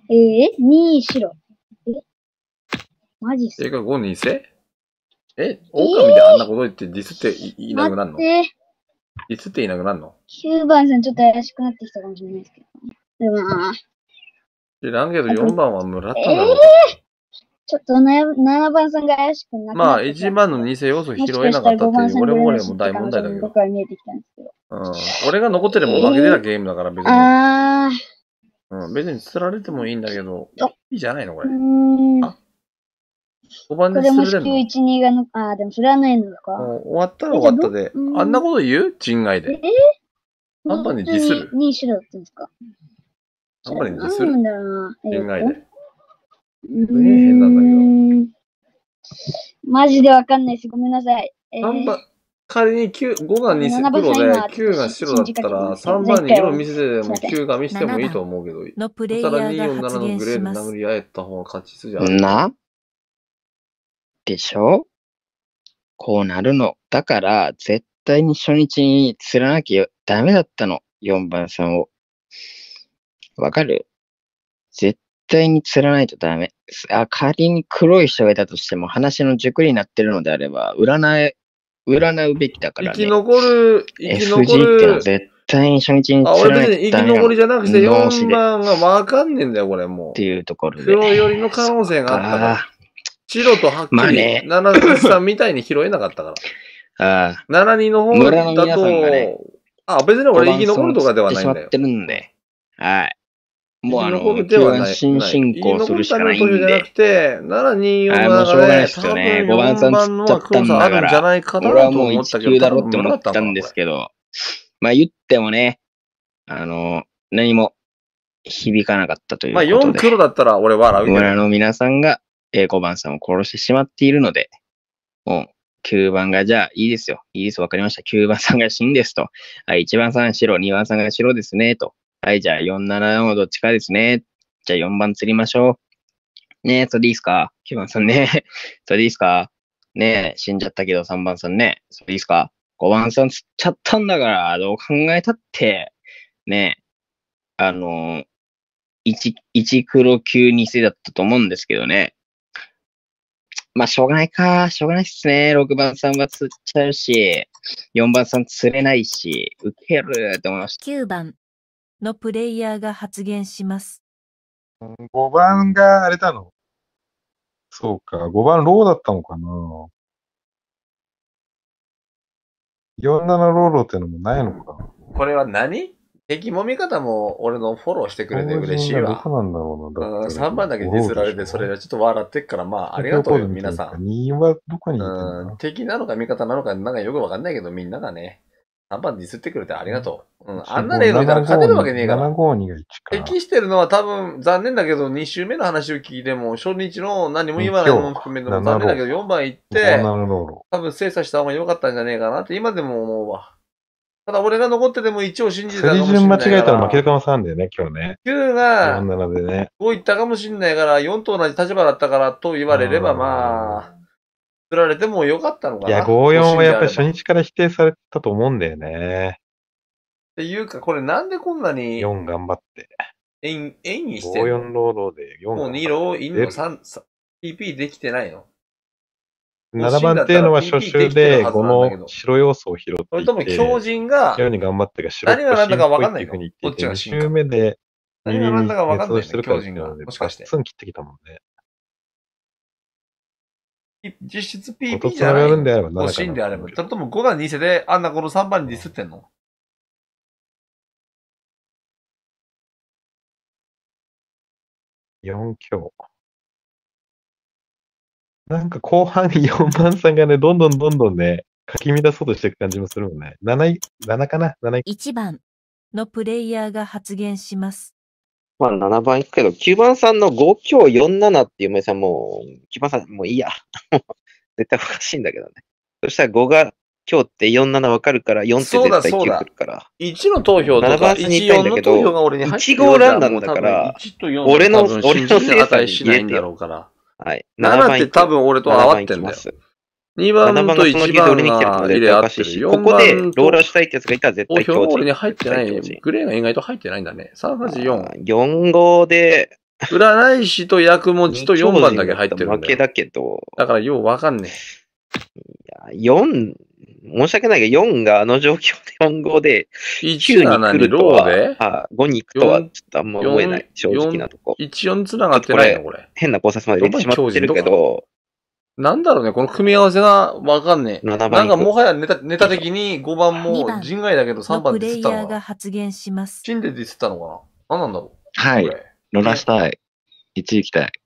えー、に白。えマジっすえかご偽え狼であんなこと言ってディスっていいなくなるの待って。 ディスっていなくなるのきゅうばんさんちょっと怪しくなってきたかもしれないですけど。でもな知らんけどよんばんは村田えだろ。 ー、ちょっとなななばんさんが怪しくなくまあ、 なってきた。 いちばんの偽要素拾もしえなかったってかしたらごばんいう、俺さんぐらいのも俺も大問題だけど。 僕は見えてきたんですけど。 うん。俺が残ってれば負けてたゲームだから別に。 あうん。別に釣られてもいいんだけど、いいじゃないのこー、うれ。 ーん。 あごばんでこれもし釣れるのきゅういちにがの、あー、でもそれはないのか。 もう終わったら終わったで。あんなこと言う人外で。 えさんばんにディスるに白だったんですか？ さんばんにディスるなんだろうな。え人外で。 うーん。 変なんだマジでわかんないです。ごめんなさい。えー、 さんばん、仮にきゅう、ごがにななばん黒でさん今きゅうが白だったら、さんばんに色見せてでもきゅうが見せてもいいと思うけど、 のプレイそしたらヤーがによんなな発のグレーで言します殴り合えた方が勝ち筋ある。 なでしょこうなるの。だから、絶対に初日に釣らなきゃダメだったの。よんばんさんを。わかる？絶対に釣らないとダメ。あ、仮に黒い人がいたとしても、話の軸になってるのであれば、占え、占うべきだからね。 生き残る、生きエフジー残ってのはる。 絶対に初日にあ、 釣らない俺別に生きとダメなの。 残りじゃなくて脳死 4 で。っ番がわかんねえんだよ、これもう。 ていうところで。 黒寄りの可能性があったから。 あ白とはっきり、 まあねななじゅうさんみたいに拾えなかったから。 ああななにの方村のだ皆さんがねと、あ、別に俺生き残るとかではないんだよ。 しまってるんで。はい。もうあの、 生き残るではない。 新進行するしかないん生き残るための投票じゃなでく。て、ななによんあの中で、 もうしょうがないっすよね。ごばんさん釣っちゃったんだかあるんじゃないから。 な俺はもうと思ったけどいち級だろって思ったんですけど、まあ言ってもね、あの、何も響かなかったというまあことで。 よん黒だったら俺笑うけど。 村の皆さんが、えー、ごばんさんを殺してしまっているので、もうきゅうばんがじゃあいいですよ。いいです。わかりました。きゅうばんさんが死んですと。はい、いちばんさん白、にばんさんが白ですねと。はい、じゃあよん、ななのどっちかですね。じゃあよんばん釣りましょう。ねえ、それでいいっすか ?きゅうばんさんね。それでいいっすかねえ、死んじゃったけどさんばんさんね。それでいいっすか ?ご 番さん釣っちゃったんだから、どう考えたって、ねえ、あのー、1、1黒きゅう偽だったと思うんですけどね。まあ、しょうがないか。しょうがないっすね。ろくばんさんは釣っちゃうし、よんばんさん釣れないし、ウケるって思いました。 きゅうばんのプレイヤーが発言します。 ごばんがあれだの。そうか。ごばんローだったのかな。よんななローローってのもないのか。 これは何敵もみ方も俺のフォローしてくれて嬉しいわ。 どこなんだろうな。だってうん、さんばんだけディスられて、それはちょっと笑ってっから、まあ、ありがとうよ、皆さん。 にはどこにいるうん、 の敵なのか味方なのか、なんかよくわかんないけど、みんながね、さんばんディスってくれてありがとう。うん、あんなレールいたら勝てるわけねえから。 ななごにがいちか。 適してるのは多分、残念だけど、に週目の話を聞いても、初日の何も言わないのも含めても残念だけど、よんばん行って、多分精査した方が良かったんじゃねえかなって今でも思うわ。ただ俺が残っててもいちを信じてたかもしれないから。 水順間違えたら負けるかもしれないんだよね、今日ね。 きゅうがよんななでね。 ごいったかもしれないから、よんと同じ立場だったからと言われれば、まあ、釣られてもよかったのかな。 いや、ごよんはやっぱり初日から否定されたと思うんだよね。 っていうか、これなんでこんなに。 よん頑張って。 演、演技してんのごよん ロードでよん。 もうに色いんの さん、ピーピー できてないのななばんっていうのは初週でごの白要素を拾っていて、 それとも強靭が、 ように頑張ってが白っぽい何が何だか分かんないっていうふうにど言ってて、 っちがに週目で何が何だか分かんない、ね、 してるからっていうので、 もしかして。 バッツン切ってきたもんね。 実質 ピーピー じゃない。 るんであれば欲しいんであれば。それともごがに世であんなこのさんばんにディスってんのよん強。なんか後半よんばんさんがね、どんどんどんどんね、かき乱そうとしていく感じもするもんね。なない、ななかな ?なな い。 いちばんのプレイヤーが発言します。 まあななばん行くけど、きゅうばんさんのご強よんななっていう名さんも、きゅうばんさんもういいや。絶対おかしいんだけどね。そしたらごが強ってよんななわかるから、よんって絶対きゅう来るから。 いちの投票とか、 ななばんさんに行きたいんだけど、いちごランダムだから、俺の、俺の精査に入れてよ。はい。 ななって多分俺と合わってんだよ。にばんといちばんが入れ合ってる。 ここでローラーしたいってやつがいたら絶対強靭。 俺に入ってない。グレーが意外と入ってないんだね。さんはちよん。 よんごで占い師と薬持ちとよんばんだけ入ってるんだよ。 負けだけど。 だからようわかんねえ。いや、よん、申し訳ないけど、よんがあの状況でよん号で、きゅうに来るとは、あ、ごに行くとは、ちょっとあんま思えない、正直なとこ。 いちよんつながってないのこれ。 変な考察まで入れてしまってるけど、 なんだろうね、この組み合わせがわかんねえ。なんかもはやネタ、ネタ的にごばんも人外だけどさんばんでディスったのかな。死んでディスったのかな。なんなんだろう。 はい。ロラしたい。いち行きたい。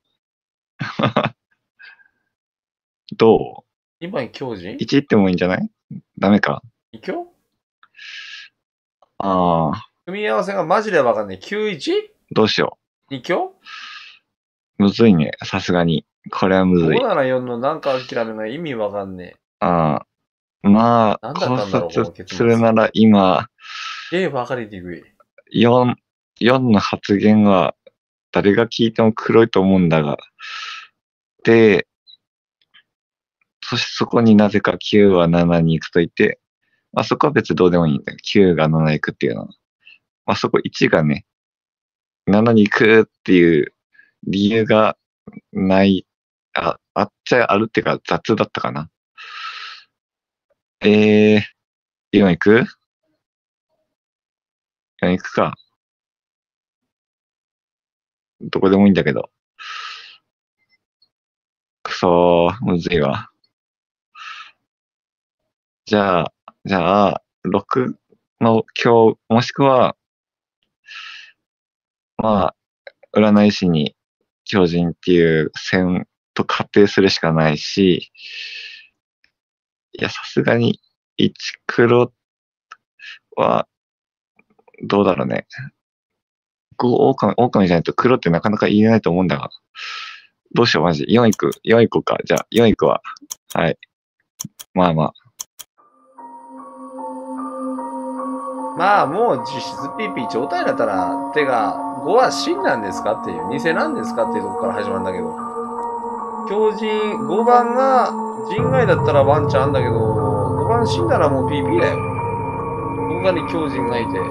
どう ?に 番強靭 ?いち 行ってもいいんじゃない？ダメか。 に強ああ。 組み合わせがマジでわかんねえ。きゅういち? どうしよう。に強むずいね。さすがに。これはむずい。 ごななよんのなんか諦めない意味わかんねえ。 ああ。まあ、考察するなら今、 ええ、分かりにくい。 よん、よんの発言は誰が聞いても黒いと思うんだが。で、そしてそこになぜかきゅうはななに行くといて、まあそこは別にどうでもいいんだよ。きゅうがなな行くっていうのは。まあそこいちがね、ななに行くっていう理由がない、あ、あっちゃあるっていうか雑だったかな。えー、よん行く ?よん 行くか。どこでもいいんだけど。くそー、むずいわ。じゃあ、じゃあ、ろくの今日、もしくは、まあ、占い師に狂人っていう線と仮定するしかないし、いや、さすがにいち黒は、どうだろうね。ご狼、狼じゃないと黒ってなかなか言えないと思うんだが。どうしよう、マジ。よん行く。よん行こうか。じゃあ、よん行くわ。はい。まあまあ。 まあ、もう実質 ピーピー 状態だったら、てか、ごは真なんですかっていう、偽なんですかっていうとこから始まるんだけど。狂人、ごばんが人外だったらワンチャンあんだけど、ごばん死んだらもう ピーピー だよ。ここに狂人がいて。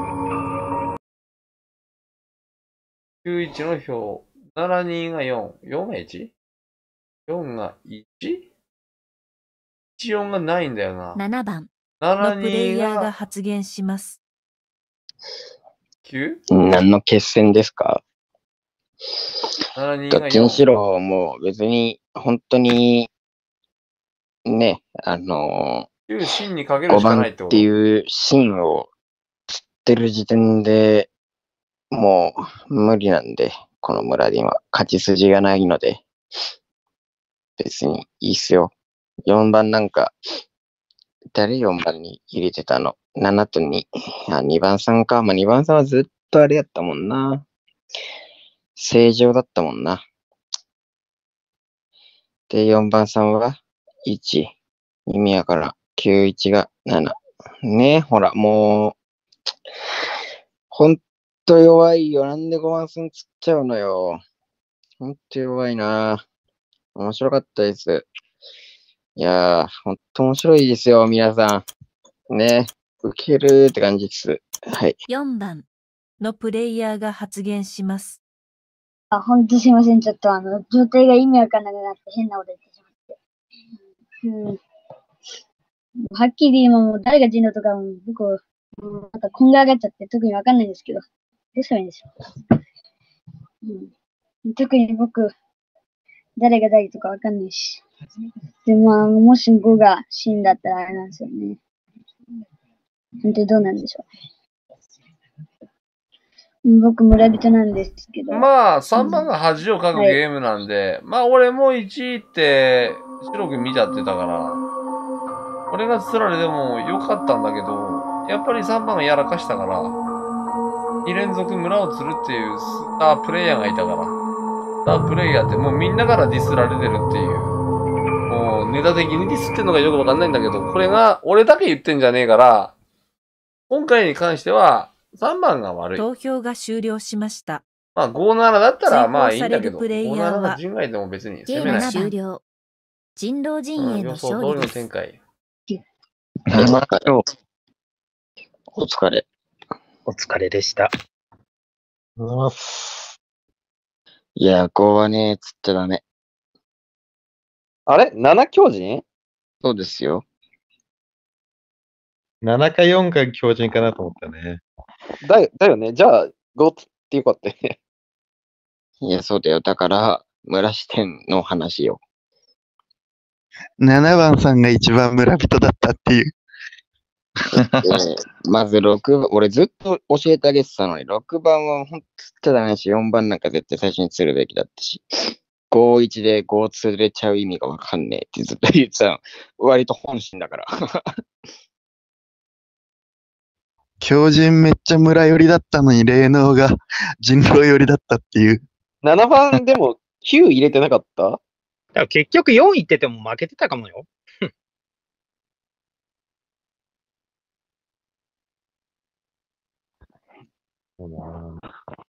きゅういちの票。ななにがよん。よんが いち? よんが いち? いちよんがないんだよな。 ななばんななのプレイヤーが発言します。 きゅう何の決戦ですか？ ななにどっちにしろ、もう別に、本当に、ね、あのきゅう真にかけー、 るごばんっしかないってこと。 ていう芯を釣ってる時点でもう無理なんで、この村で今、勝ち筋がないので、別にいいっすよ。よんばんなんか、誰よんばんに入れてたの ?なな とに。あ、にばんさんか。まあ、にばんさんはずっとあれやったもんな。正常だったもんな。で、よんばんさんはいち。意味やから、きゅういちがなな。ねえ、ほら、もう、ほんと弱いよ。なんでごばんさん釣っちゃうのよ。ほんと弱いな。面白かったです。いやー、ほんと面白いですよ、皆さん。ね、受けるって感じです。はい。 よんばんのプレイヤーが発言します。 あ、ほんとすいません。ちょっとあの、状態が意味わかんなくなって変なこと言ってしまって。うん。はっきり今もう誰が人狼とかも僕、もうなんかこんが上がっちゃって特にわかんないんですけど。どうしたらいいんでしょう。うん。特に僕、誰が誰とかわかんないし。で、まあ、もしごが死んだったらあれなんですよね。本当にどうなんでしょう。僕、村人なんですけど。 まあ、さんばんが恥をかくゲームなんで、まあ、俺もいちって白く見ちゃってたから、俺が釣られてもよかったんだけど、やっぱりさんばんがやらかしたから、に連続村を釣るっていうスタープレイヤーがいたから、スタープレイヤーってもうみんなからディスられてるっていう、もうネタ的にディスってんのがよくわかんないんだけど、これが俺だけ言ってんじゃねえから、今回に関してはさんばんが悪い。 投票が終了しました。 まあごななだったらまあいいんだけど、 追放されるプレイごヤーはななが人外でも別にゲーム攻めない。 終了。人狼陣営のうん予想通りの勝利です。 展開。 お疲れ。 お疲れでした。 ありがとうございます。 いや、こうはね、釣っちゃダメ。 あれ ?なな 強靭そうですよ。 ななかよんか強靭かなと思ったね。 だよ、だよね。じゃあ、ごつってよかったよね。 いや、そうだよ。だから、村視点の話よ。 ななばんさんが一番村人だったっていう。 で、まずろくばん、俺ずっと教えてあげてたのに、ろくばんはほんと釣っちゃダメだし、よんばんなんか絶対最初に釣るべきだったし、ごいちでご釣れちゃう意味がわかんねえってずっと言ってたの。割と本心だから。 強靭めっちゃ村寄りだったのに、霊能が人狼寄りだったっていう。 ななばんでもきゅう入れてなかっただから結局よんいってても負けてたかもよ。 そうだな